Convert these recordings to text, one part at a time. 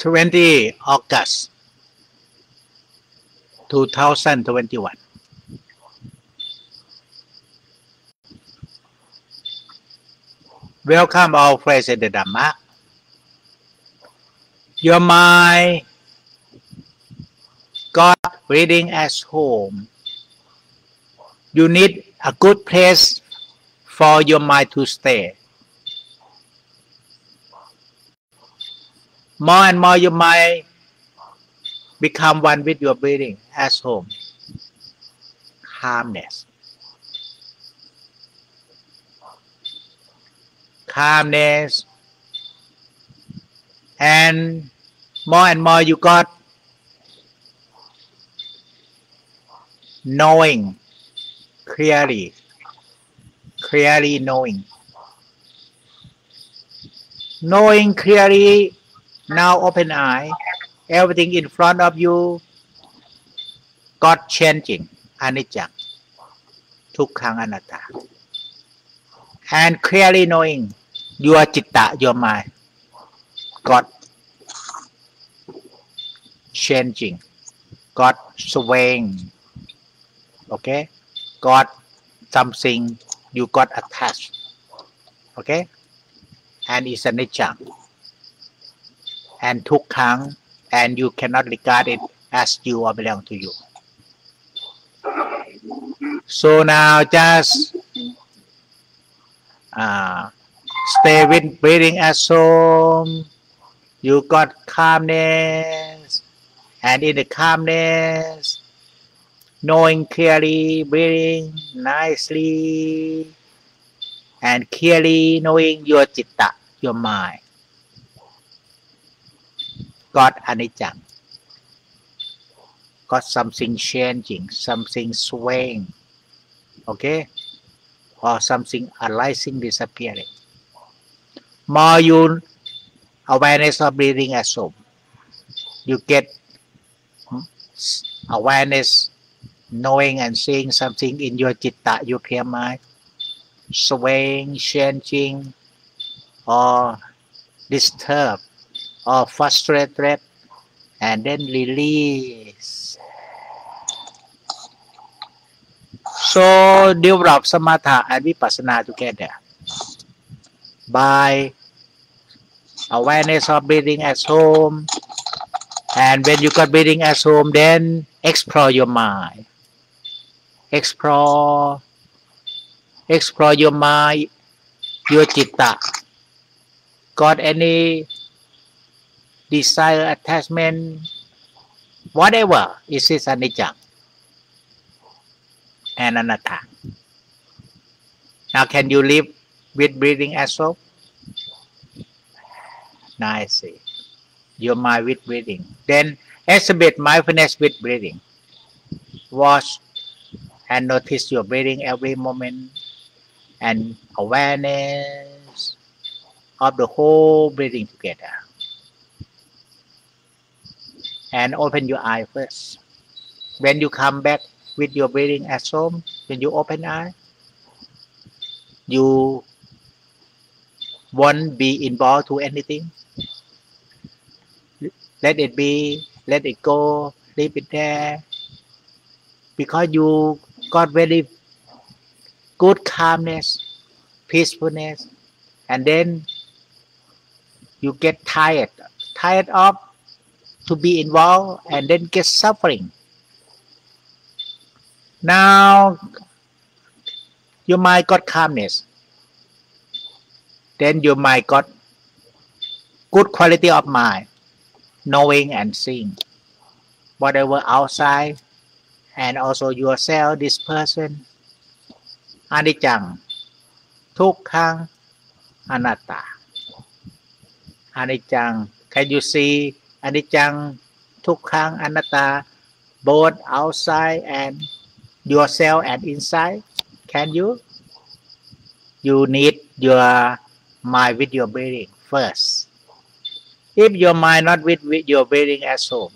20 August 2021. Welcome all friends in the Dhamma. Your mind got reading at home. You need a good place for your mind to stay. More and more your mind become one with your breathing at home. Calmness. Calmness. And more you got knowing clearly knowing clearly. Now open eye. Everything in front of you got changing. Anicca, Dukkha, Anatta. And clearly knowing your citta, your mind, got changing, got swaying. Okay? Got something you got attached. Okay? And it's anicca. And dukkha, and you cannot regard it as you or belong to you. So now just stay with breathing as home. You got calmness, and in the calmness, knowing clearly, breathing nicely, and clearly knowing your citta, your mind. Got anicca, got something changing, something swaying, okay, or something arising, disappearing. More you awareness of breathing at home, you get awareness, knowing and seeing something in your citta, your clear mind, swaying, changing, or disturbed, or frustrated, and then release. So develop samatha and vipassana together by awareness of breathing at home. And when you got breathing at home, then explore your mind. Explore your mind, your citta. Got any desire, attachment, whatever, it is anicca and anatta. Now can you live with breathing as well? Nice. Your mind with breathing. Then exhibit mindfulness with breathing. Watch and notice your breathing every moment, and awareness of the whole breathing together. And open your eye first. When you come back with your breathing at home, when you open eye, you won't be involved to anything. Let it be, let it go, leave it there. Because you got very good calmness, peacefulness, and then you get tired of to be involved, and then get suffering. Now your mind got calmness, then your mind got good quality of mind, knowing and seeing whatever outside, and also yourself, this person. Anicca, Dukkha, Anatta. Anicca, can you see anicca, dukkha, anatta, both outside and yourself and inside? Can you? You need your mind with your breathing first. If your mind not with your breathing at home,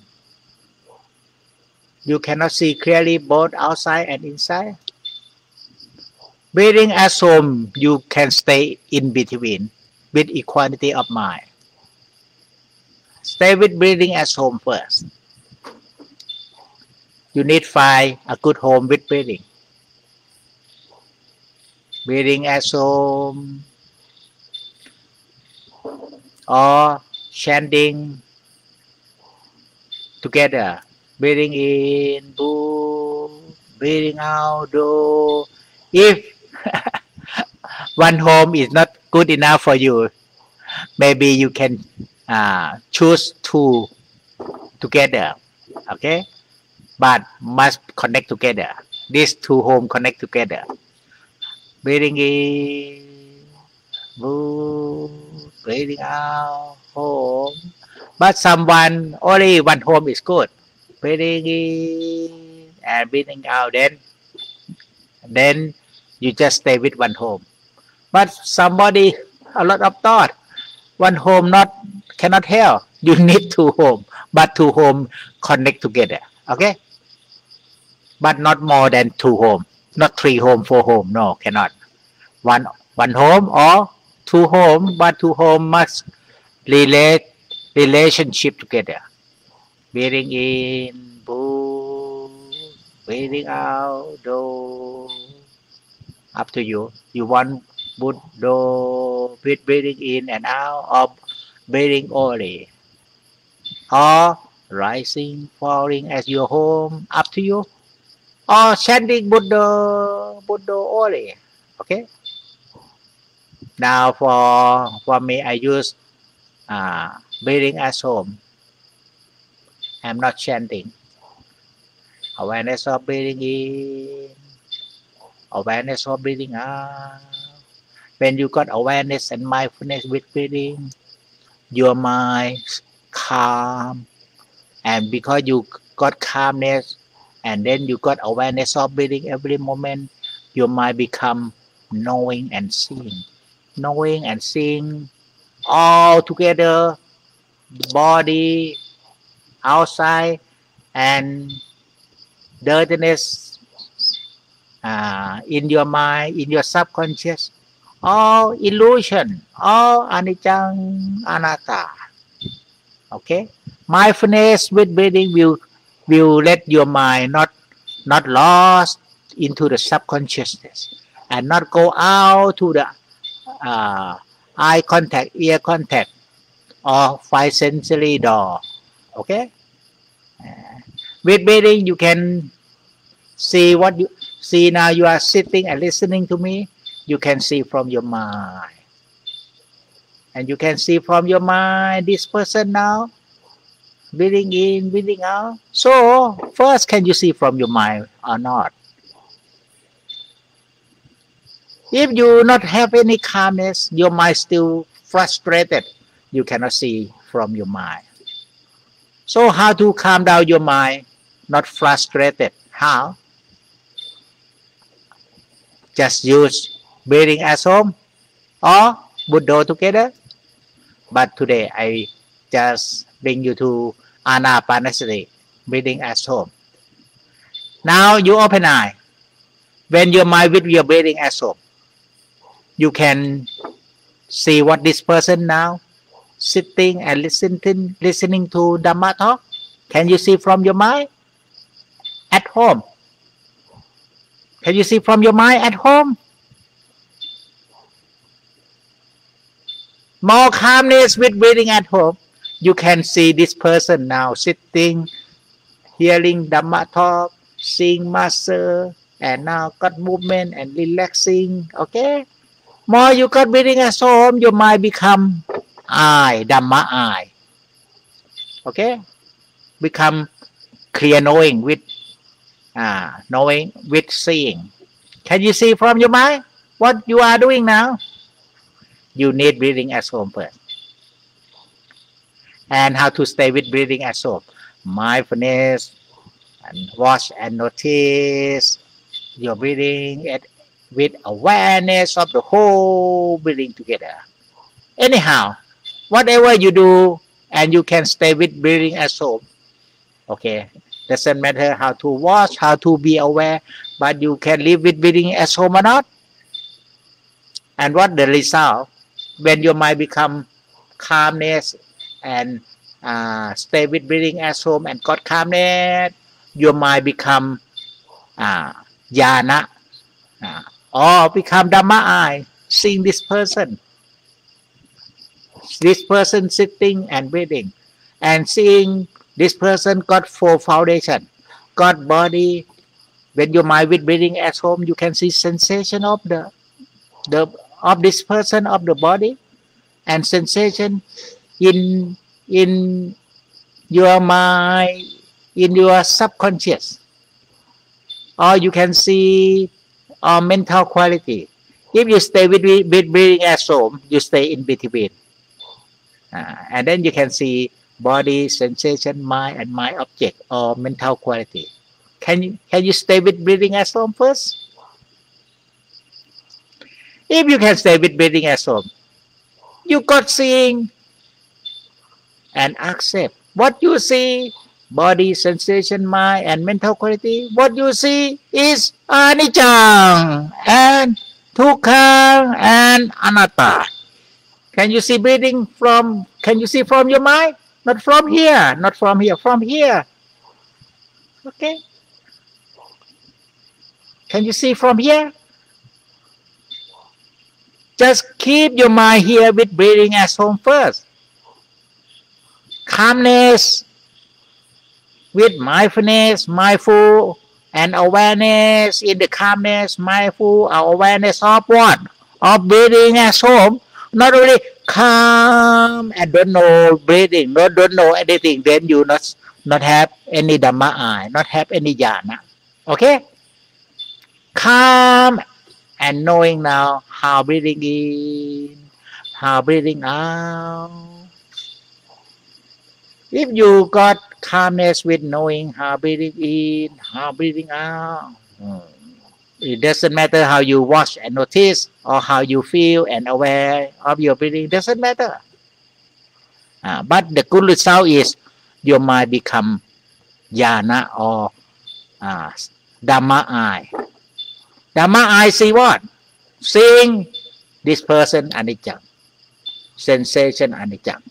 you cannot see clearly both outside and inside. Breathing at home, you can stay in between with equality of mind. Stay with breathing at home first. You need find a good home with breathing. Breathing at home or chanting together. Breathing in, boo, breathing out, do. If one home is not good enough for you, maybe you can choose two together. Okay, but must connect together. These two home connect together. Breathing in, boo, breathing out, home. But someone only one home is good. Breathing in and breathing out. Then you just stay with one home. But somebody a lot of thought. One home cannot help. You need two home, but two home connect together. Okay, but not more than two home. Not three home, four home. No, cannot. One home or two home, but two home must relationship together. Breathing in, boo, breathing out, do. Up to you. You want do with breathing in and out, or breathing only, or rising, falling as your home. Up to you. Or chanting Buddha only. Okay. Now for me, I use breathing as home. I'm not chanting. Awareness of breathing in, awareness of breathing out. When you got awareness and mindfulness with breathing, your mind calm, and because you got calmness and then you got awareness of breathing every moment, your mind become knowing and seeing all together, body, outside, and dirtiness in your mind, in your subconscious, all illusion, all anicca, anatta. Okay, mindfulness with breathing will let your mind not lost into the subconsciousness and not go out to the eye contact, ear contact, or five sensory door. Okay, with breathing you can see what you see now. You are sitting and listening to me. You can see from your mind, and you can see from your mind this person now. Breathing in, breathing out. So first, can you see from your mind or not? If you not have any calmness, your mind still frustrated. You cannot see from your mind. So how to calm down your mind, not frustrated? How? Just use breathing as home or Buddha together. But today I just bring you to Anapanasati, breathing as home. Now you open eye. When your mind with your breathing as home, you can see what this person now sitting and listening to Dhamma talk. Can you see from your mind at home? Can you see from your mind at home? More calmness with breathing at home. You can see this person now sitting, hearing Dhamma talk, seeing master, and now got movement and relaxing. Okay. More you got breathing at home, your mind become eye, Dhamma eye. Okay. Become clear knowing with seeing. Can you see from your mind what you are doing now? You need breathing at home first. And how to stay with breathing at home? Mindfulness, and watch and notice your breathing with awareness of the whole breathing together. Anyhow, whatever you do, and you can stay with breathing at home. Okay, doesn't matter how to watch, how to be aware, but you can live with breathing at home or not. And what the result? When your mind become calmness and stay with breathing as home and got calmness, your mind become jhana, or become dhamma eye, seeing this person sitting and breathing, and seeing this person got 4 foundation, got body. When your mind with breathing at home, you can see sensation of the of this person, of the body, and sensation in your mind, in your subconscious, or you can see mental quality. If you stay with breathing at home, you stay in between, and then you can see body, sensation, mind, and mind object or mental quality. Can you stay with breathing at home first? If you can stay with breathing at home, you got seeing and accept what you see, body, sensation, mind, and mental quality. What you see is anicca and dukkha and anatta. Can you see breathing from? Can you see from your mind? Not from here. Not from here. From here. Okay. Can you see from here? Just keep your mind here with breathing as home first. Calmness with mindfulness, mindful and awareness in the calmness, mindful awareness of what? Of breathing as home. Not only calm and don't know breathing, don't know anything, then you not have any dhamma eye, not have any jhana. Okay? Calm and knowing now how breathing in, how breathing out. If you got calmness with knowing how breathing in, how breathing out, it doesn't matter how you watch and notice or how you feel and aware of your breathing, doesn't matter. But the good result is your mind become jhana or dhamma eye. Dhamma eye see what? Seeing this person anicca, sensation anicca,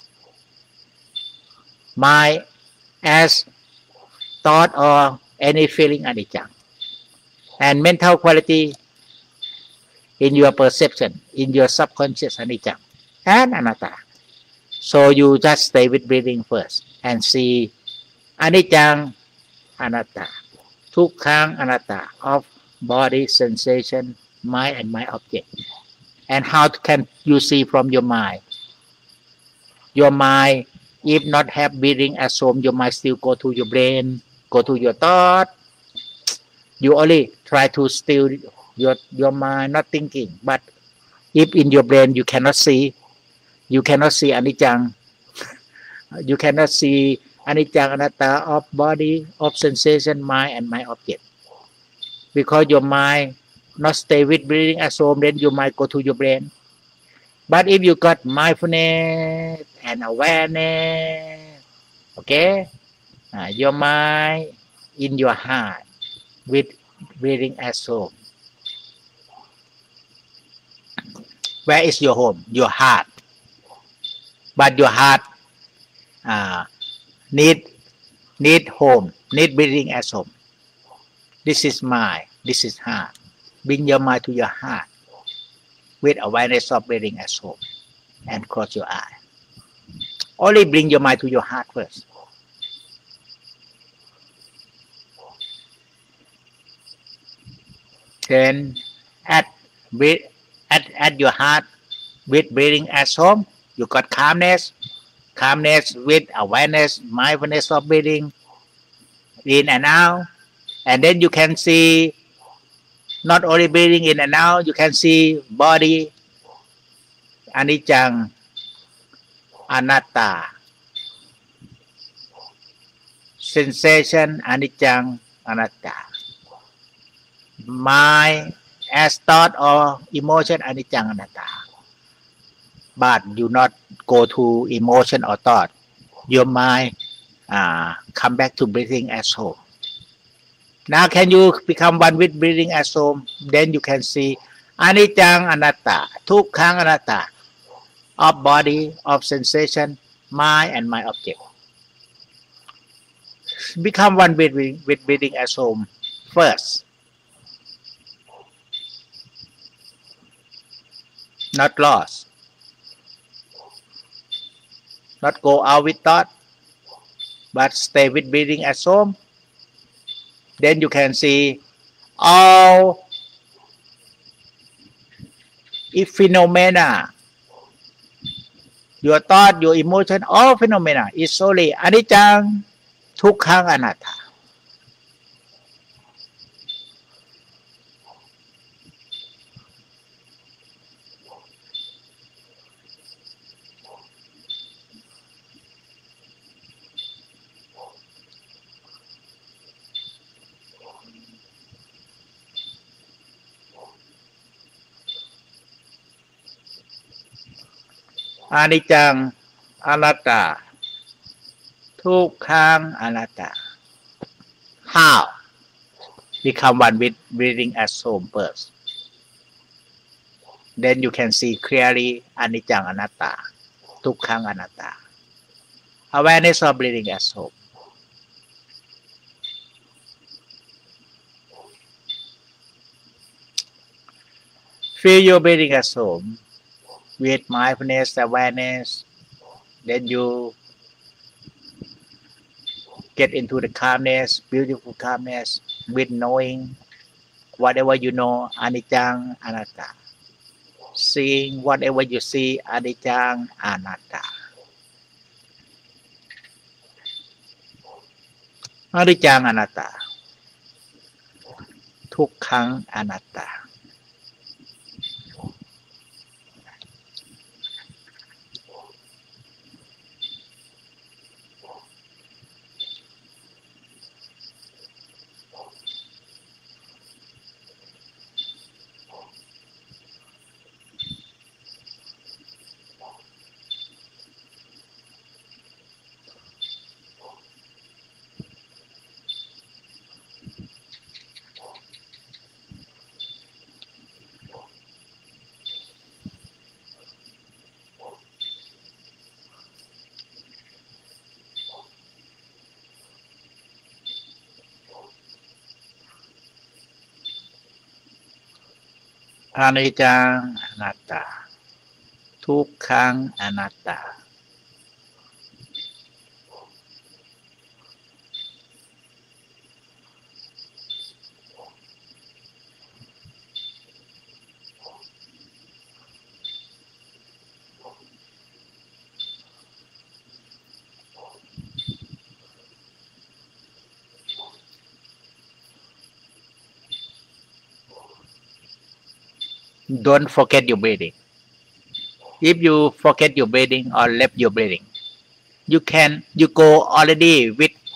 mind as thought or any feeling anicca, and mental quality in your perception, in your subconscious anicca and anatta. So you just stay with breathing first and see anicca, anatta, dukkha, anatta of body, sensation, mind, and mind object. And how can you see from your mind? Your mind, if not have breathing as home, your mind still go to your brain, go to your thought. You only try to still your mind, not thinking. But if in your brain you cannot see anicca, you cannot see anicca, anatta of body, of sensation, mind, and mind object. Because your mind not stay with breathing as home, then your mind go to your brain. But if you got mindfulness and awareness, okay, your mind in your heart with breathing as home. Where is your home? Your heart. But your heart need home, need breathing as home. This is mind, this is heart. Bring your mind to your heart with awareness of breathing as home and close your eye. Only bring your mind to your heart first. Then at your heart with breathing as home, you got calmness with awareness, mindfulness of breathing in and out. And then you can see not only breathing in and out, you can see body, anicca, anatta, sensation, anicca, anatta, mind as thought or emotion, anicca, anatta. But you not go to emotion or thought. Your mind come back to breathing as home. Now can you become one with breathing as home? Then you can see anicca, anatta, dukkha, anatta of body, of sensation, mind, and mind object. become one with breathing as home first, not lost, not go out with thought, but stay with breathing as home. Then you can see all phenomena, your thought, your emotion, all phenomena is solely anicca, dukkha, anatta. อนิจจังอนัตตาทุกขังอนัตตา how become one with breathing as home first, then you can see clearly อนิจจังอนัตตาทุกขังอนัตตา awareness of breathing as home. Feel your breathing as home with mindfulness awareness, then you get into the calmness, beautiful calmness with knowing whatever you know, anicca, anatta. Seeing whatever you see, anicca, anatta. Anicca, anatta. Dukkha, anatta. อนิจจังอนัตตาทุกขังอนัตตา Don't forget your breathing. If you forget your breathing or left your breathing, you go already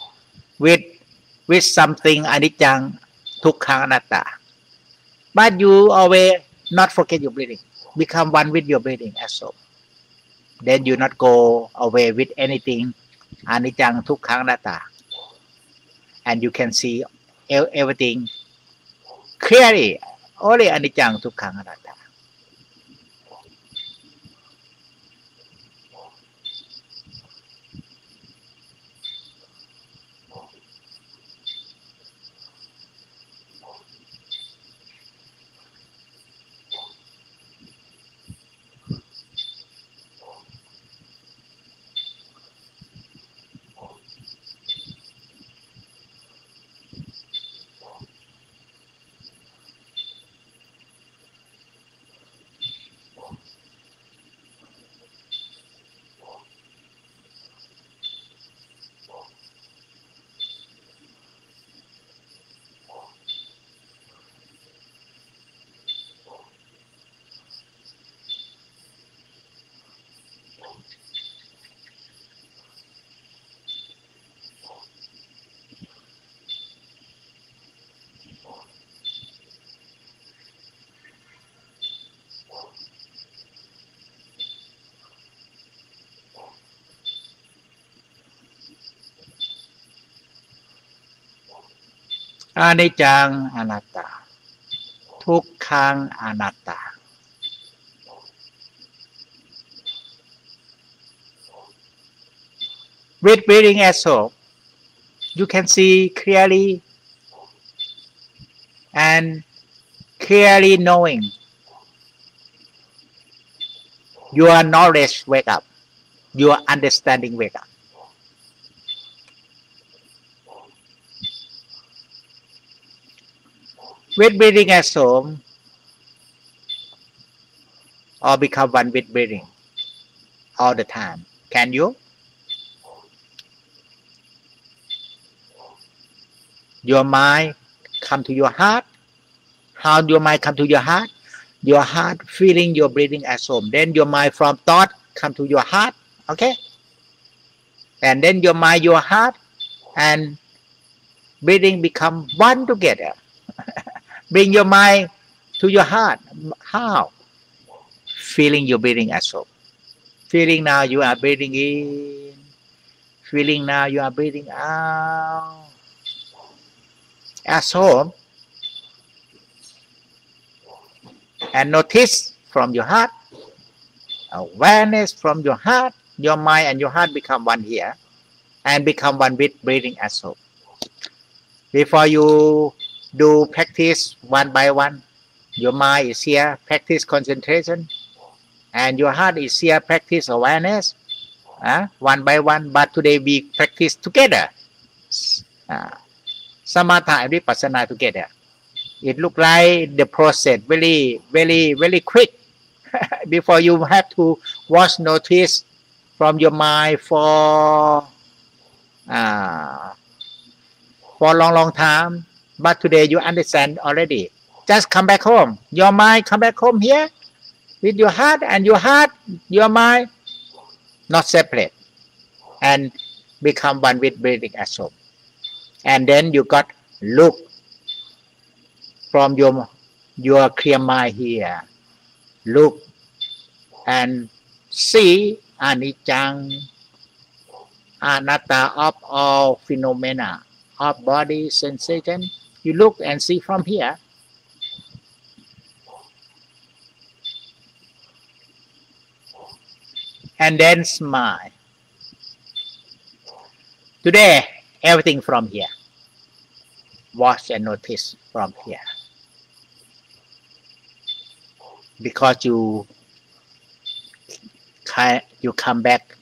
with something anicca, dukkha, anatta. But you always not forget your breathing. Become one with your breathing as so. Then you not go away with anything anicca, dukkha, anatta. And you can see everything clearly. Only anicca, dukkha, anatta. อนิจจังอนัตตาทุกขังอนัตตา With breathing as so, You can see clearly and clearly knowing your knowledge wake up, your understanding wake up. With breathing at home or become one with breathing all the time. Can you? Your mind come to your heart. How your mind come to your heart? Your heart feeling your breathing at home. Then your mind from thought come to your heart. Okay? And then your mind, your heart, and breathing become one together. Bring your mind to your heart. How? Feeling your breathing at home. Feeling now you are breathing in. Feeling now you are breathing out. At home. And notice from your heart. Awareness from your heart. Your mind and your heart become one here. And become one with breathing at home. Before you do practice one by one, your mind is here, practice concentration, and your heart is here, practice awareness, one by one. But today we practice together, samatha and vipassana together. It look like the process very quick. Before you have to watch, notice from your mind for long time. But today you understand already. Just come back home. Your mind come back home here with your heart, and your heart, your mind, not separate, and become one with breathing at home. And then you got look from your clear mind here. Look and see anicca, anatta of all phenomena of body sensation. You look and see from here. And then smile. Today, everything from here. Watch and notice from here. Because you come back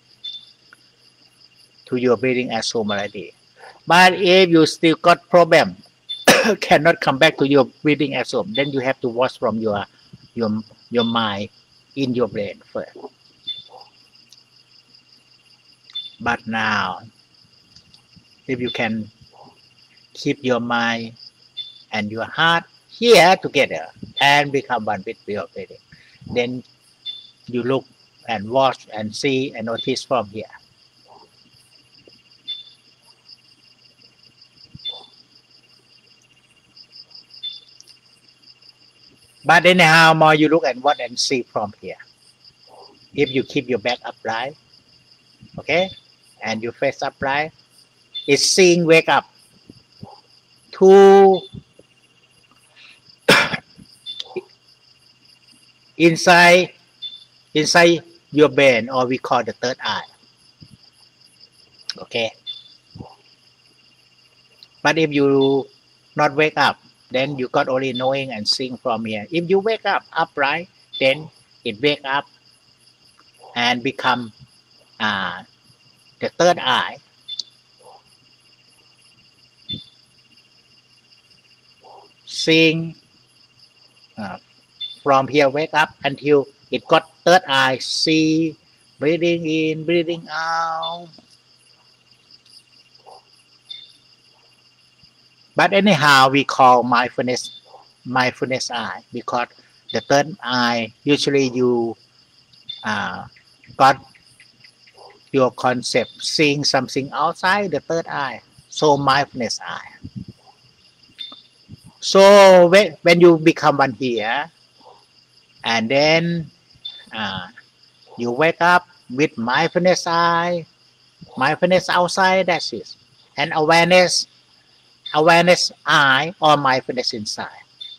to your breathing at home already. But if you still got problem, cannot come back to your breathing at home, then you have to watch from your mind in your brain first. But now, if you can keep your mind and your heart here together and become one with your breathing, then you look and watch and see and notice from here. But anyhow, more you look and watch and see from here. If you keep your back upright, okay, and your face upright, it's seeing wake up to inside your brain, or we call the third eye. Okay. But if you not wake up, then you got only knowing and seeing from here. If you wake up upright, then it wake up and become the third eye. Seeing from here, wake up until it got third eye, see, breathing in, breathing out. But anyhow, we call mindfulness eye, because the third eye, usually you got your concept, seeing something outside the third eye, so mindfulness eye. So when you become one here, and then you wake up with mindfulness eye, mindfulness outside, that's it. And awareness eye, or mindfulness inside.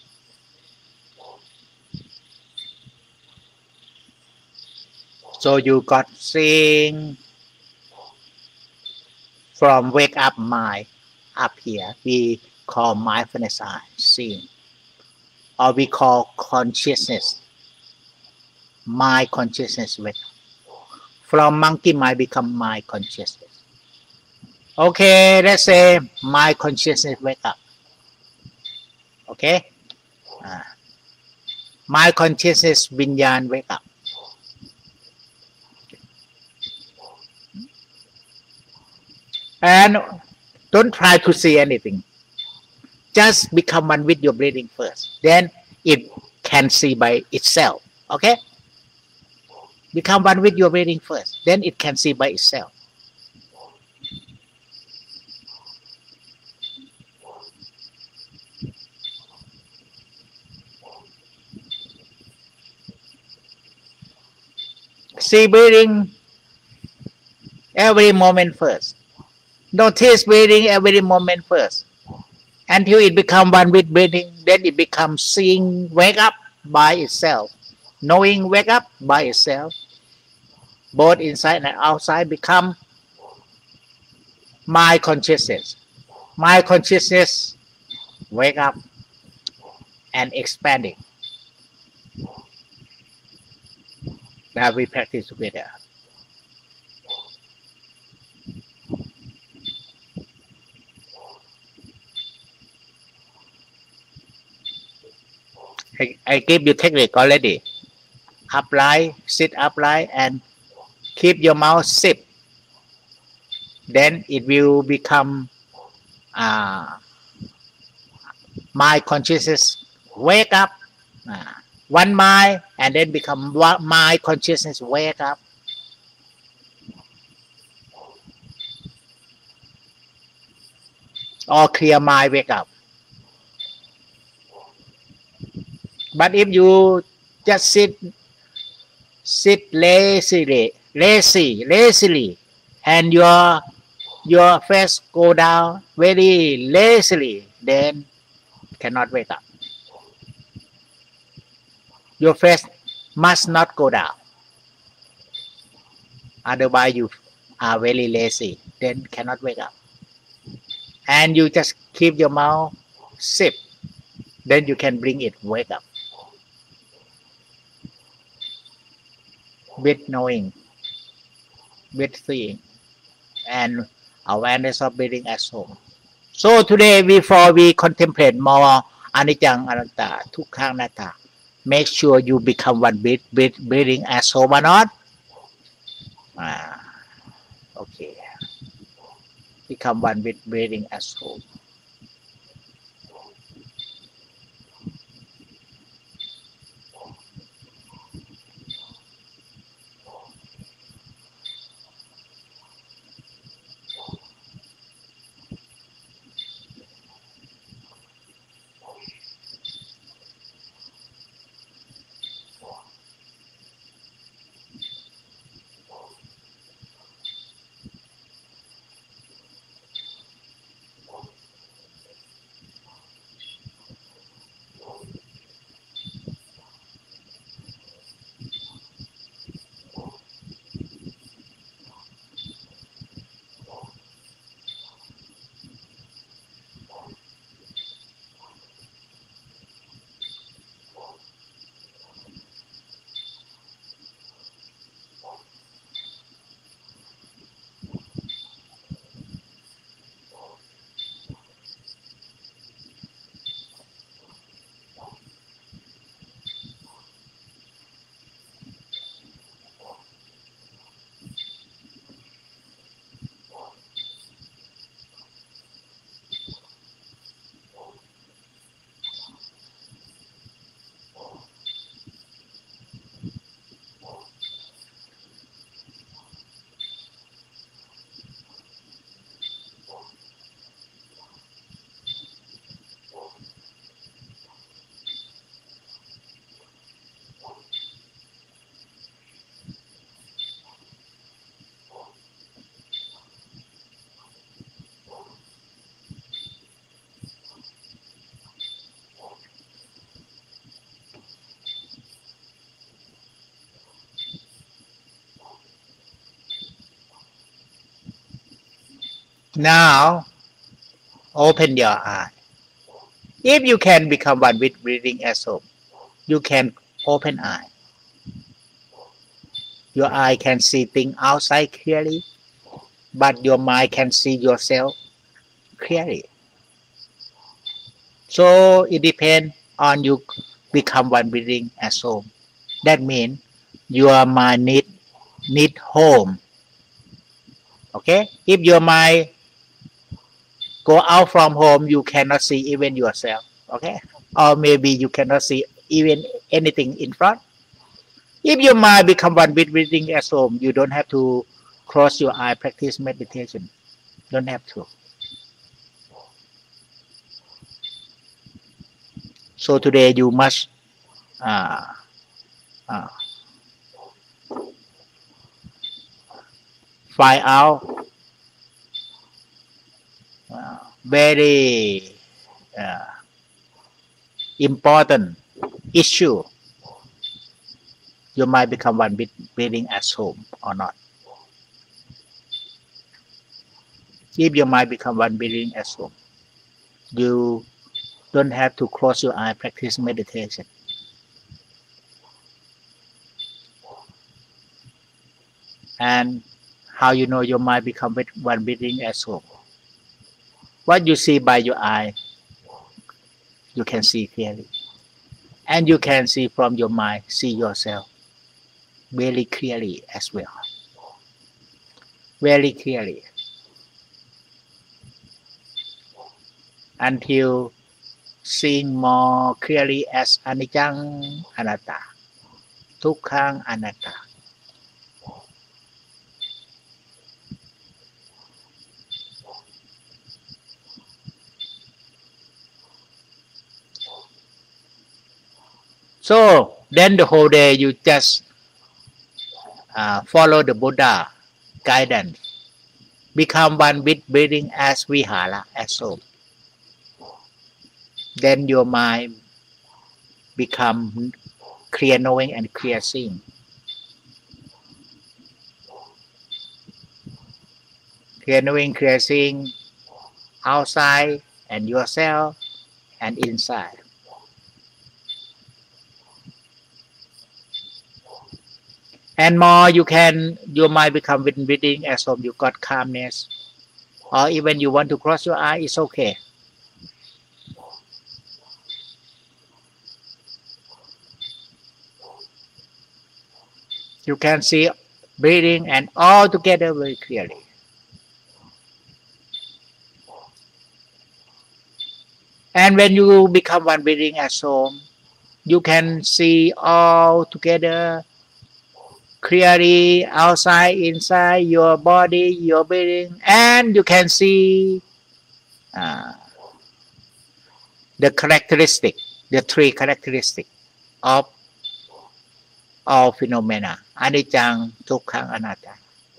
So you got seeing from wake up mind up here, we call mindfulness seeing, or we call consciousness, mind consciousness wake up. From monkey mind become mind consciousness. Okay, let's say mind consciousness wake up. Okay, mind consciousness vinyan wake up. And don't try to see anything. Just become one with your breathing first. Then it can see by itself. Okay? Become one with your breathing first. Then it can see by itself. See breathing every moment first. Notice breathing every moment first. Until it becomes one with breathing, then it becomes seeing wake up by itself. Knowing wake up by itself. Both inside and outside become mind consciousness. Mind consciousness wake up and expanding. That we practice together. I give you technique already. Upright, sit upright, and keep your mouth zip. Then it will become mind consciousness wake up. One mind, and then become mind consciousness wake up. Or clear mind wake up. But if you just sit lazily, and your face go down very lazily, then cannot wake up. Your face must not go down. Otherwise, you are very lazy, then cannot wake up. And you just keep your mouth zip, then you can bring it wake up. With knowing, with seeing, and awareness of breathing as home. So today, before we contemplate more anicca, anatta, dukkha, anatta, make sure you become one with breathing as home or not. Okay. Become one with breathing as home. Now, Open your eye. If you can become one with breathing as home, you can open eye. Your eye can see things outside clearly, but your mind can see yourself clearly. So it depends on you become one breathing as home. That means your mind need home. Okay? If your mind go out from home, you cannot see even yourself. Okay? Or maybe you cannot see even anything in front. If your mind become one with breathing at home, you don't have to close your eye, practice meditation. Don't have to. So today you must uh, uh, find out very uh, important issue. You might become one with breathing at home or not. If your mind become one breathing at home, you don't have to close your eye, practice meditation. And how you know your mind become one breathing at home? What you see by your eye, you can see clearly. And you can see from your mind, see yourself very clearly as well. Very clearly. Until seeing more clearly as anicca, anatta, dukkha, anatta. So then the whole day you just follow the Buddha guidance. Become one with breathing as vihara, as so. Then your mind become clear knowing and clear seeing. Clear knowing, clear seeing outside and yourself and inside. And more you can, your mind become within as of you got calmness. Or even you want to close your eye, it's okay. You can see breathing and all together very clearly. And when you become one breathing at home, you can see all together clearly outside, inside your body, your breathing, and you can see uh, the characteristic, the three characteristics of all phenomena, anicca, dukkha, anatta.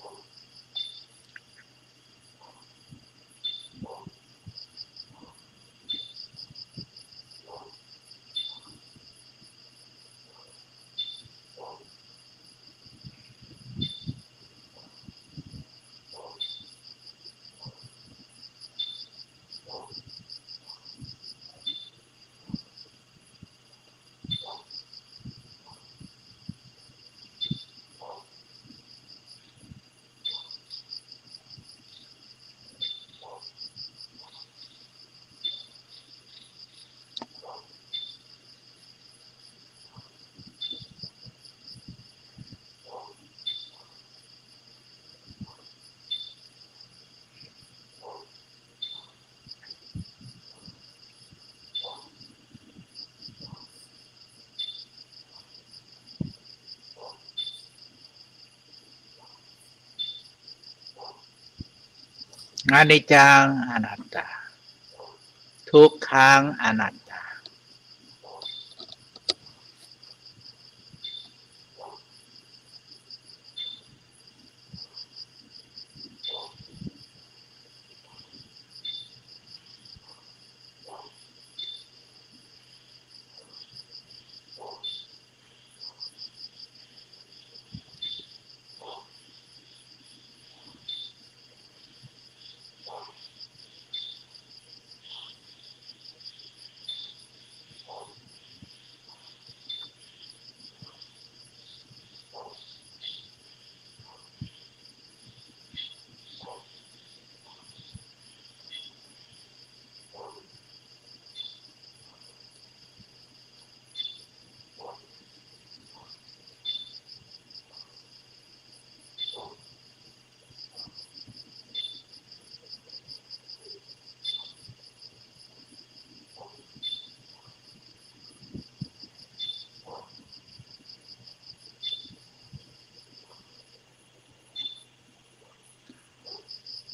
Anicca, anatta, dukkha, anatta.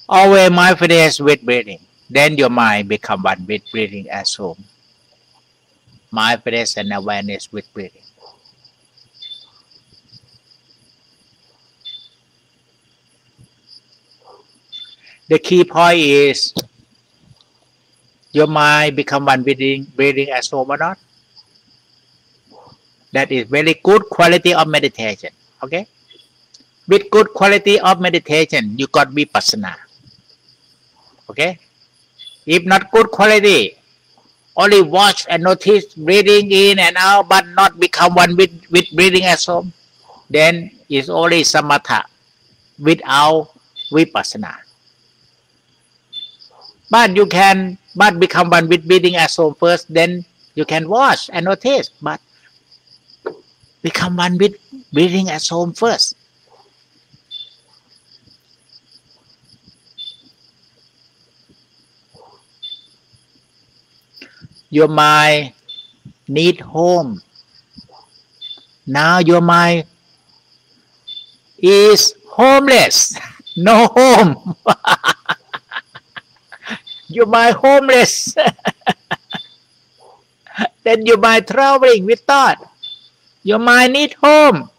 Always mindfulness with breathing. Then your mind become one with breathing as home. Mindfulness and awareness with breathing. The key point is your mind become one with breathing as home or not. That is very good quality of meditation. Okay. With good quality of meditation, you got vipassana. Okay. If not good quality, only watch and notice breathing in and out, but not become one with breathing as home, then it's only samatha without vipassana. But become one with breathing as home first, then you can watch and notice, but become one with breathing as home first. Your mind need home. Now your mind is homeless. No home. Your mind homeless. Then your mind traveling with thought. Your mind need home.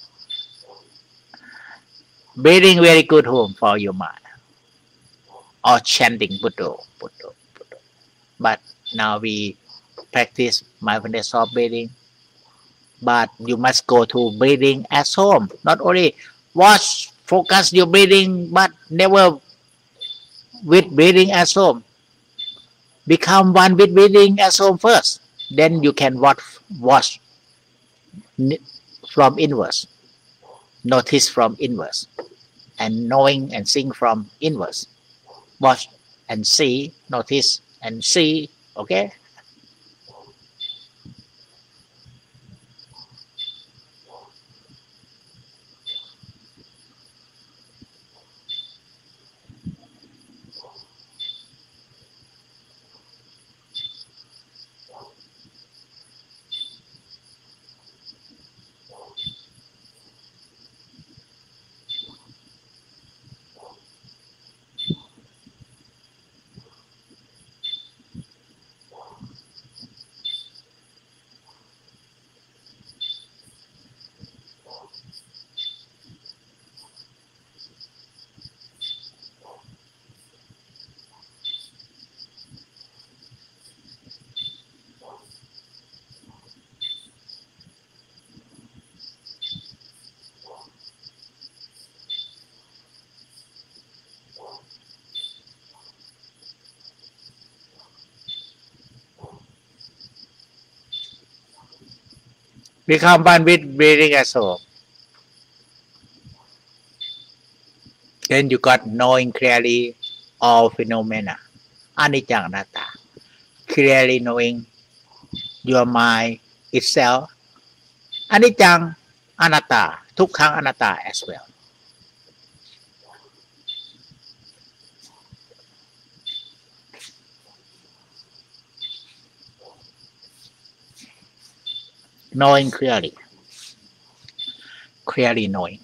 Breathing very good home for your mind. Or chanting Buddha, Buddha, Buddha. But now we practice mindfulness of breathing. But you must go to breathing at home. Not only watch, focus your breathing, but never with breathing at home. Become one with breathing at home first. Then you can watch from inwards. Notice from inwards. And knowing and seeing from inwards. Watch and see, notice and see. Okay? Become one with breathing as home. Then you got knowing clearly all phenomena. Anicca anatta. Clearly knowing your mind itself. Anicca anatta. Tukkha anatta as well. Knowing clearly. Clearly knowing.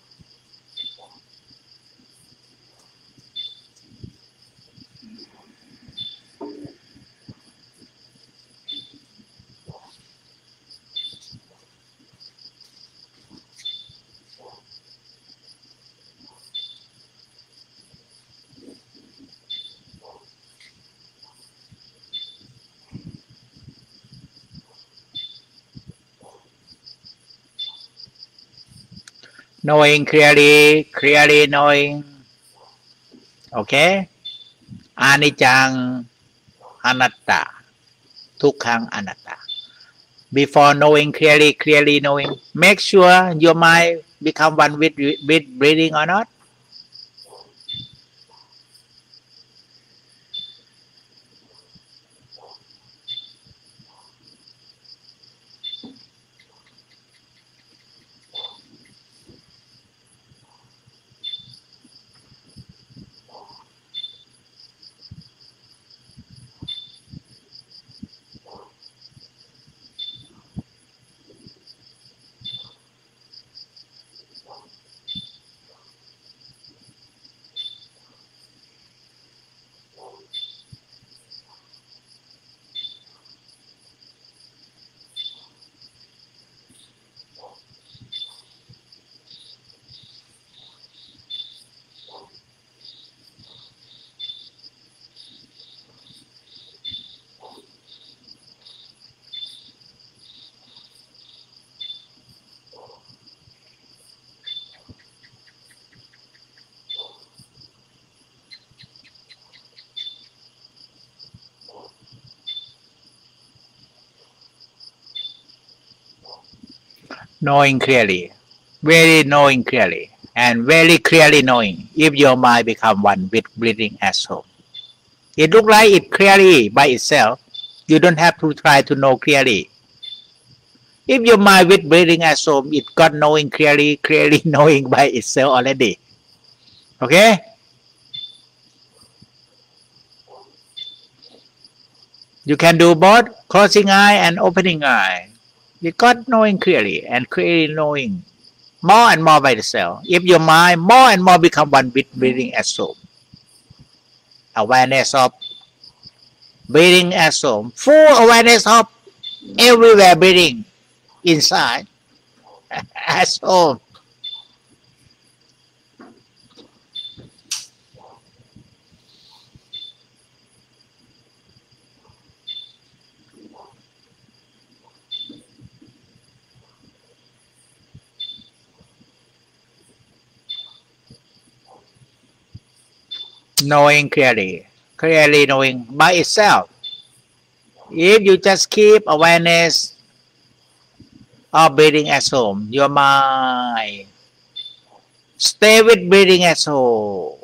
Knowing clearly knowing. Okay? Anicca anatta. Tukkha anatta. Before knowing clearly knowing, make sure your mind become one with breathing or not. knowing clearly, very knowing clearly, and very clearly knowing if your mind become one with breathing as home. It looks like it clearly by itself. You don't have to try to know clearly. If your mind with breathing as home, it got knowing clearly, clearly knowing by itself already. Okay? You can do both closing eye and opening eye. You got knowing clearly and clearly knowing more and more by itself. If your mind more and more become one with breathing as home, awareness of breathing as home, full awareness of everywhere breathing inside as home. Knowing clearly, clearly knowing by itself. If you just keep awareness of breathing as home, your mind stay with breathing as home.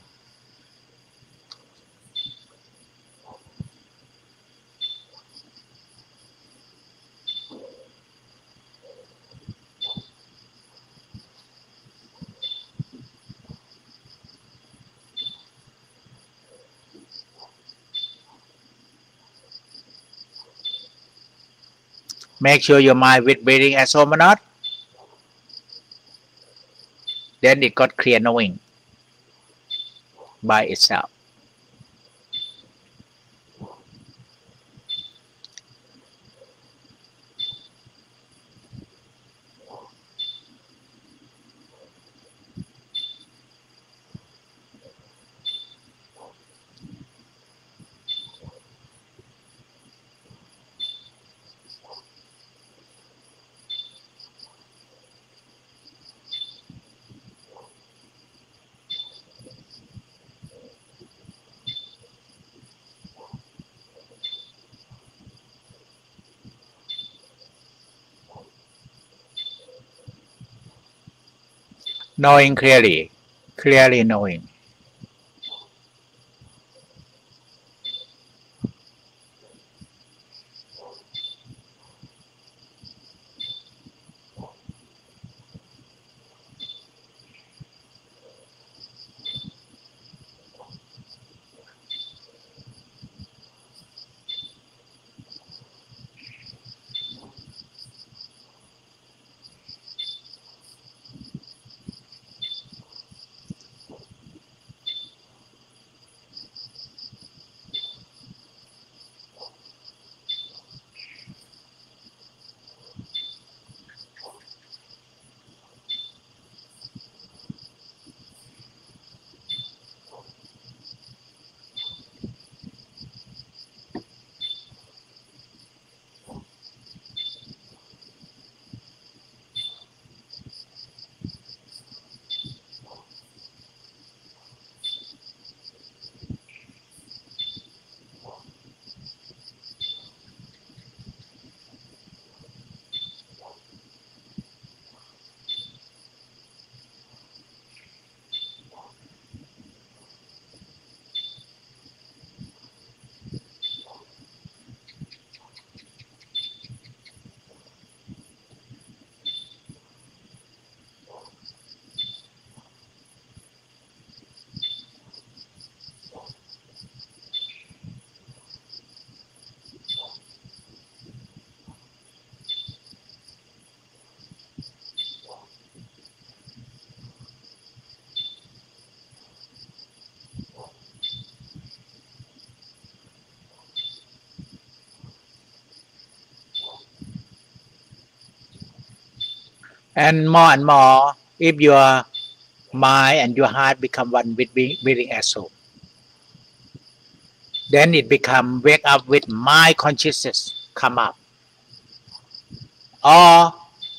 Make sure your mind with breathing as home or not. Then it got clear knowing by itself. Knowing clearly, clearly knowing. And more, if your mind and your heart become one with breathing as home, then it become wake up with mind consciousness come up. Or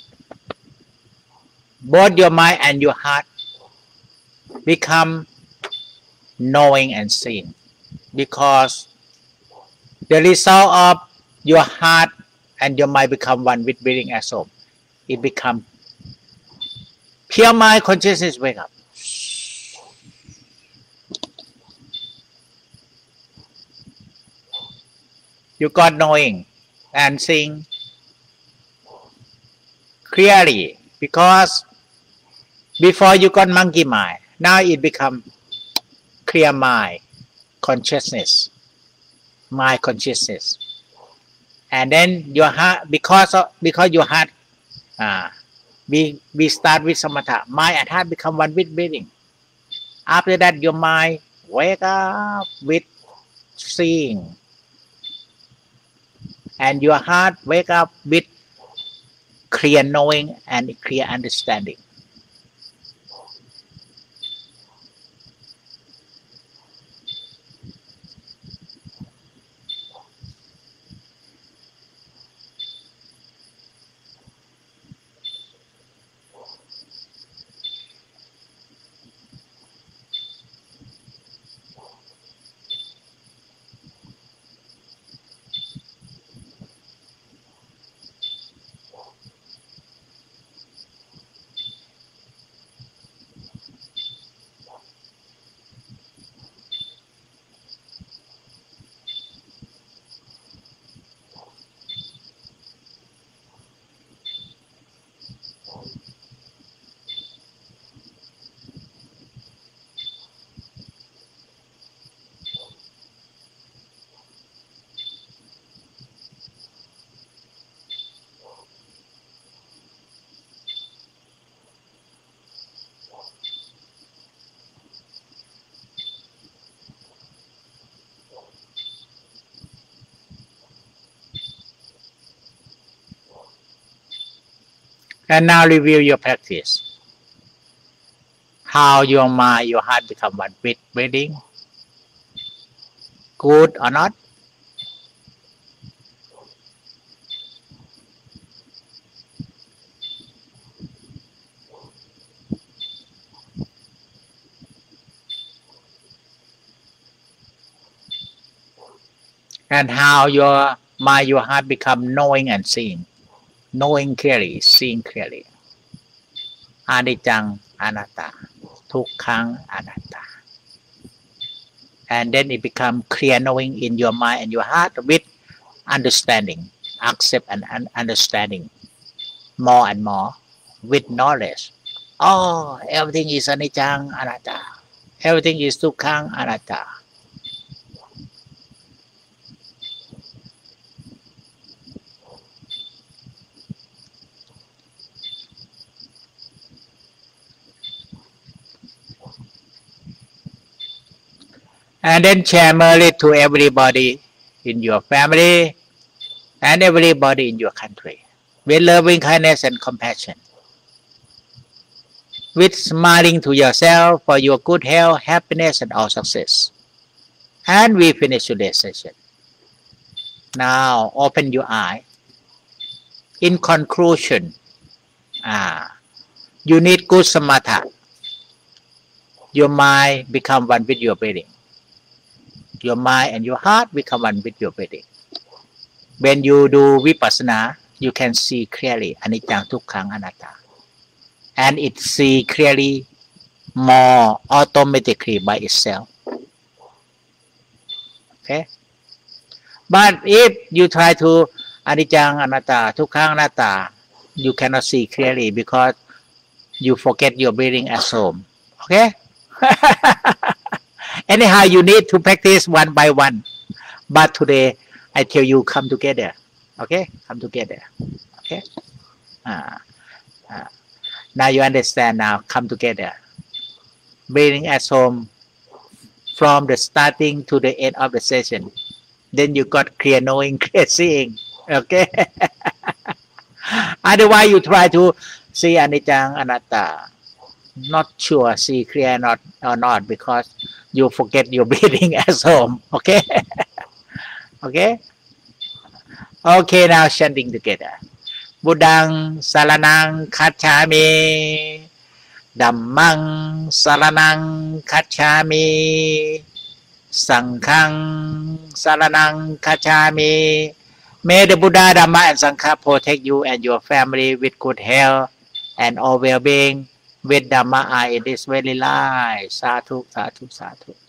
both your mind and your heart become knowing and seeing, because the result of your heart and your mind become one with breathing as home. it become pure mind consciousness wake up. You got knowing and seeing clearly because before you got monkey mind, now it become clear mind consciousness, mind consciousness, and then your heart because your heart we start with samatha, mind and heart become one with breathing. After that, your mind wake up with seeing, and your heart wake up with clear knowing and clear understanding. And now review your practice. How your mind, your heart become one with breathing. Good or not? And how your mind, your heart become knowing and seeing. Knowing clearly, seeing clearly. Anicca, anatta, dukkha, anatta. And then it become clear knowing in your mind and your heart with understanding, accept and understanding more and more with knowledge. Oh, everything is anicca, anatta. Everything is dukkha, anatta. And then share merely to everybody in your family and everybody in your country with loving kindness and compassion, with smiling to yourself for your good health, happiness, and all success. And we finish today's session. Now open your eye. In conclusion, you need good samatha. Your mind become one with your breathing. Your mind and your heart become one with your breathing. When you do vipassana, you can see clearly anicca, dukkha, anatta. And it see clearly more automatically by itself. Okay? But if you try to anicca, anatta, dukkha, anatta, you cannot see clearly because you forget your breathing at home. Okay? Anyhow, you need to practice one by one. But today, I tell you, come together. Okay? Come together. Okay? Now you understand now. Come together. Breathing at home from the starting to the end of the session. Then you got clear knowing, clear seeing. Okay? Otherwise, you try to see anicca, anatta. Not sure see clear or not because you forget your breathing at home. Okay? Okay? Okay, now chanting together. Buddhang saranang gacchami. Dhammang saranang gacchami. Sanghang saranang gacchami. May the Buddha, Dhamma, and Sangha protect you and your family with good health and all well-being with Dhamma are in this very life. Sadhu, sadhu, sadhu.